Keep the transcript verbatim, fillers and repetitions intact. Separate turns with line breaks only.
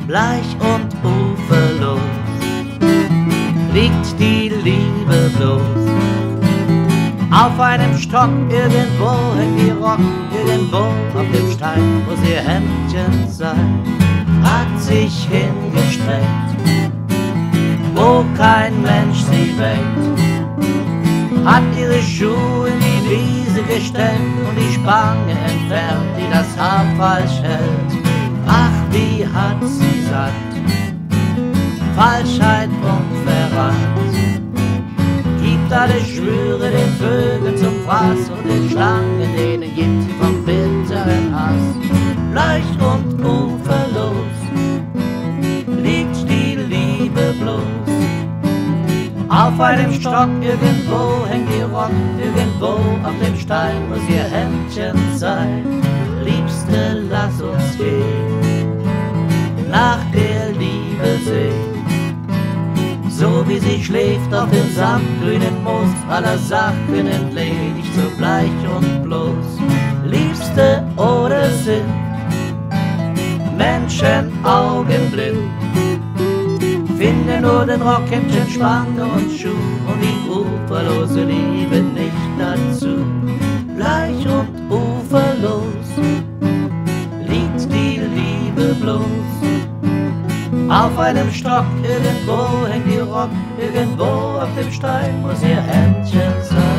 bleich und uferlos, liegt die Liebe bloß. Auf einem Stock irgendwo hängt ihr Rock, irgendwo auf dem Stein, wo ihr Hemdchen sei, hat sich hingestreckt, wo kein Mensch sie weckt, hat ihre Schuhe in die Wiese gestellt und die Spange entfernt, die das Haar falsch hält. Ach, wie hat sie satt, Falschheit und Verrat, gibt alle Schwüre den Vögeln zum Fraß und den Schlangen, denen gibt sie vom bitteren Hass. Leicht und uferlos liegt die Liebe bloß. Auf einem Stock irgendwo hängt ihr Rock, irgendwo auf dem Stein muss ihr Hemdchen sein. Liebste, lass uns gehen, nach der Liebe sehen, so wie sie schläft auf dem samtgrünen Moos, aller Sachen entledigt, so bleich und bloß. Liebste, oder sind Menschen augenblind, finde nur den Rock, Hemdchen, Spange und Schuh und die uferlose Liebe nicht dazu. Bleich und uferlos liegt die Liebe bloß. Auf einem Stock irgendwo hängt ihr Rock, irgendwo auf dem Stein muss ihr Hemdchen sein.